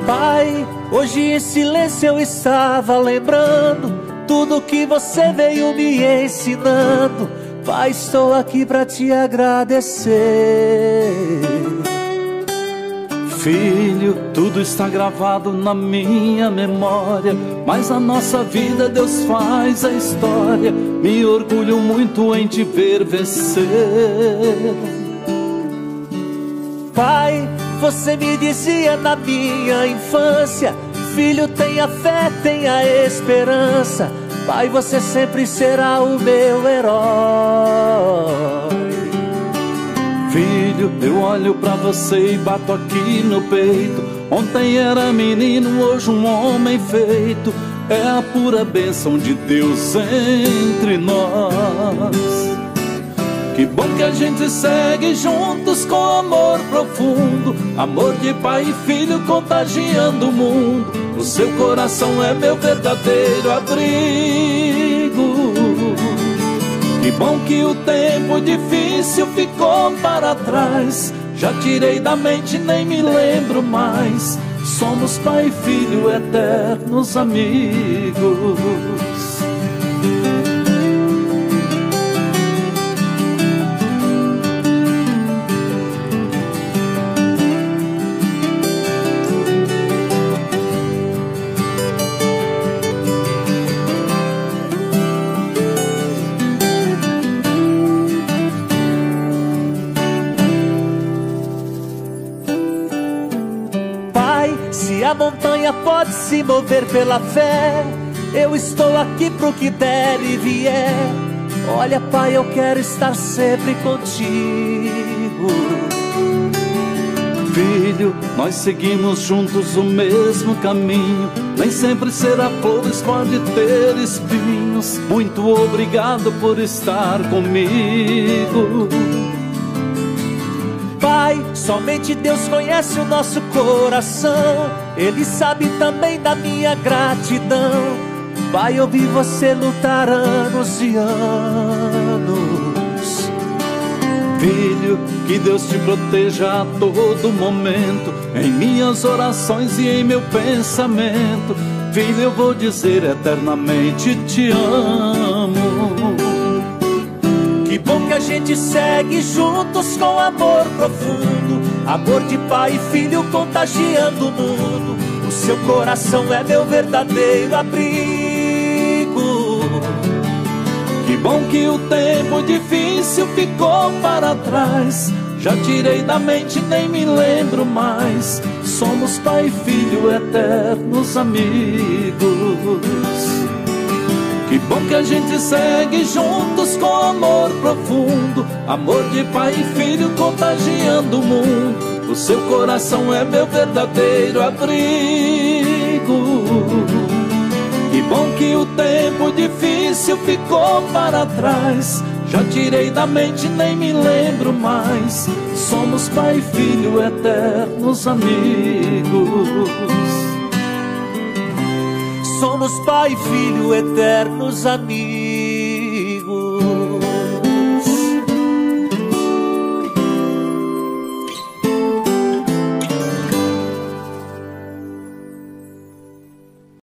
Pai, hoje em silêncio eu estava lembrando tudo que você veio me ensinando. Pai, estou aqui pra te agradecer. Filho, tudo está gravado na minha memória, mas a nossa vida Deus faz a história. Me orgulho muito em te ver vencer. Pai, você me dizia na minha infância: filho, tenha fé, tenha esperança. Pai, você sempre será o meu herói. Filho, eu olho pra você e bato aqui no peito. Ontem era menino, hoje um homem feito. É a pura bênção de Deus entre nós. Que bom que a gente segue juntos com amor profundo, amor de pai e filho contagiando o mundo. O seu coração é meu verdadeiro abrigo. Que bom que o tempo difícil ficou para trás. Já tirei da mente, nem me lembro mais. Somos pai e filho, eternos amigos. Se a montanha pode se mover pela fé, eu estou aqui pro que der e vier. Olha, Pai, eu quero estar sempre contigo. Filho, nós seguimos juntos o mesmo caminho. Nem sempre será flores, pode ter espinhos. Muito obrigado por estar comigo. Pai, somente Deus conhece o nosso coração. Ele sabe também da minha gratidão. Pai, eu vi você lutar anos e anos. Filho, que Deus te proteja a todo momento, em minhas orações e em meu pensamento. Filho, eu vou dizer eternamente te amo. Que bom que a gente segue juntos com amor profundo, amor de pai e filho contagiando o mundo. O seu coração é meu verdadeiro abrigo. Que bom que o tempo difícil ficou para trás. Já tirei da mente, nem me lembro mais. Somos pai e filho, eternos amigos. Que bom que a gente segue juntos com amor profundo, amor de pai e filho contagiando o mundo. O seu coração é meu verdadeiro abrigo. Que bom que o tempo difícil ficou para trás. Já tirei da mente, nem me lembro mais. Somos pai e filho, eternos amigos. Somos pai e filho, eternos amigos.